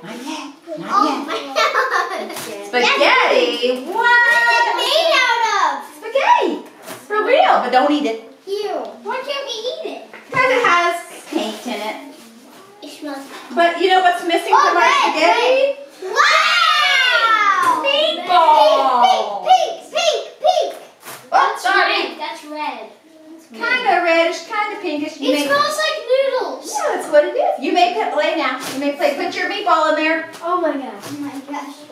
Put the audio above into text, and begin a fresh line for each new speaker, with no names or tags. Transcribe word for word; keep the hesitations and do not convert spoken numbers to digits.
Not yet. Not
Oh
yet.
my God.
Spaghetti? What?
What's it made out of?
Spaghetti. For real, but don't eat it.
Ew. Why can't we eat it?
Because it has paint in it.
It smells bad.
But you know what's missing
Oh,
from our
red,
spaghetti?
Wow!
Meatballs.
Pink, pink, pink, pink.
Oh, sorry.
That's red.
Kind of reddish, kind of pinkish. You
It
may,
smells like noodles.
yeah, that's what it is. You may play now. You may play. Put your meatball in there.
Oh my gosh. Oh my gosh.